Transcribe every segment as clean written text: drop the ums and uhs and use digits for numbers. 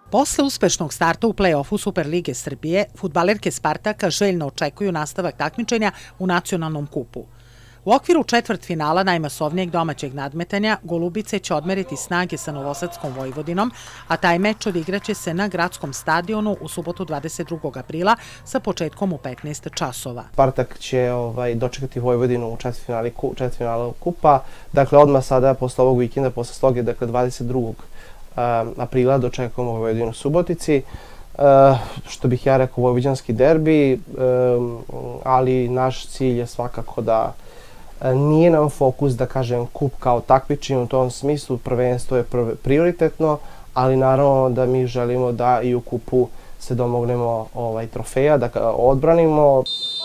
Posle uspešnog starta u plej-ofu Superlige Srbije, fudbalerke Spartaka željno očekuju nastavak takmičenja u nacionalnom kupu. U okviru četvrtfinala najmasovnijeg domaćeg nadmetanja, Golubice će odmeriti snage sa Novosadskom Vojvodinom, a taj meč odigraće se na gradskom stadionu u subotu 22. aprila sa početkom u 15 časova. Spartak će dočekati Vojvodinu u četvrtfinalu kupa, dakle odmah sada posle ovog vikenda, posle sloge, dakle 22. aprila dočekamo Vojvodinu u Subotici. Što bih ja rekao, vojvođanski derbi, ali naš cilj je svakako da nije nam fokus, da kažem, kup kao takmičenje u tom smislu, prvenstvo je prioritetno, ali naravno da mi želimo da i u kupu se domognemo trofeja, da ga odbranimo.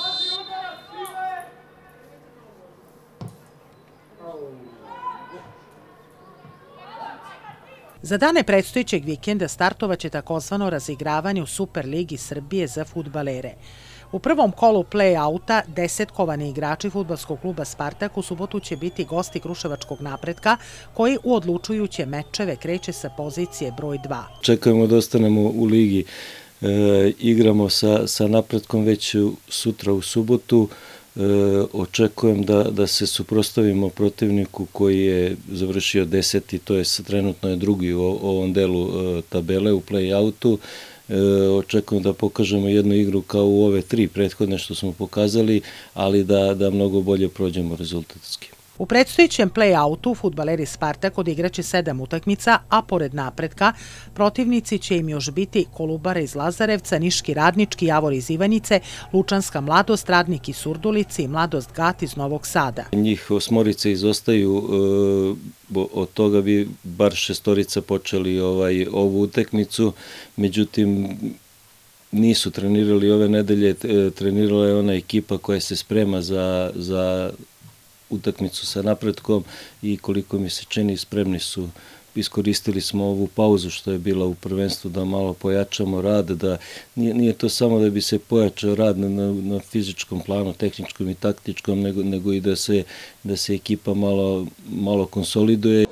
Za dane predstojećeg vikenda startovaće takozvano razigravanje u Superligi Srbije za fudbalere. U prvom kolu play-outa desetkovani igrači fudbalskog kluba Spartak u subotu će biti gosti Kruševačkog Napretka, koji u odlučujuće mečeve kreće sa pozicije broj 2. Čekujemo da ostanemo u ligi. Igramo sa Napretkom već sutra u subotu. Očekujem da se suprotstavimo protivniku koji je završio 10. to je trenutno je drugi u ovom delu tabele u play-outu. Očekujem da pokažemo jednu igru kao u ove 3 prethodne što smo pokazali, ali da mnogo bolje prođemo rezultatski. U predstojećem play-outu fudbaleri Spartak odigraće 7 utakmica, a pored Napretka protivnici će im još biti Kolubara iz Lazarevca, Niški Radnički, Javor iz Ivanjice, Lučanska Mladost, Radnik iz Surdulice i Mladost Gat iz Novog Sada. Njih 8 izostaju, od toga bi bar 6 počeli ovu utakmicu, međutim nisu trenirali ove nedelje, trenirala je ona ekipa koja se sprema za utakmicu sa Napretkom i koliko mi se čini spremni su. Iskoristili smo ovu pauzu što je bila u prvenstvu da malo pojačamo rad, da nije to samo da bi se pojačao rad na fizičkom planu, tehničkom i taktičkom, nego i da se ekipa malo konsoliduje.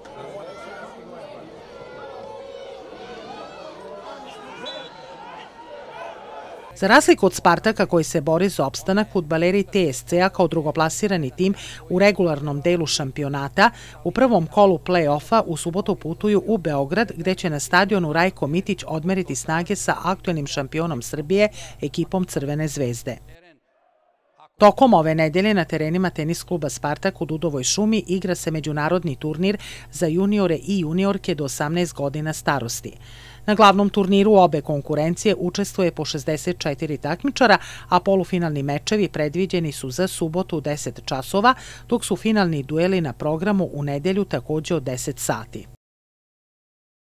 Za razliku od Spartaka koji se bori za opstanak, fudbaleri TSC-a kao drugoplasirani tim u regularnom delu šampionata u prvom kolu play-offa u subotu putuju u Beograd, gde će na stadionu Rajko Mitić odmeriti snage sa aktuelnim šampionom Srbije, ekipom Crvene zvezde. Tokom ove nedelje na terenima tenis kluba Spartak u Dudovoj šumi igra se međunarodni turnir za juniore i juniorke do 18 godina starosti. Na glavnom turniru obe konkurencije učestvuje po 64 takmičara, a polufinalni mečevi predviđeni su za subotu u 10 časova, dok su finalni dueli na programu u nedelju takođe od 10 sati.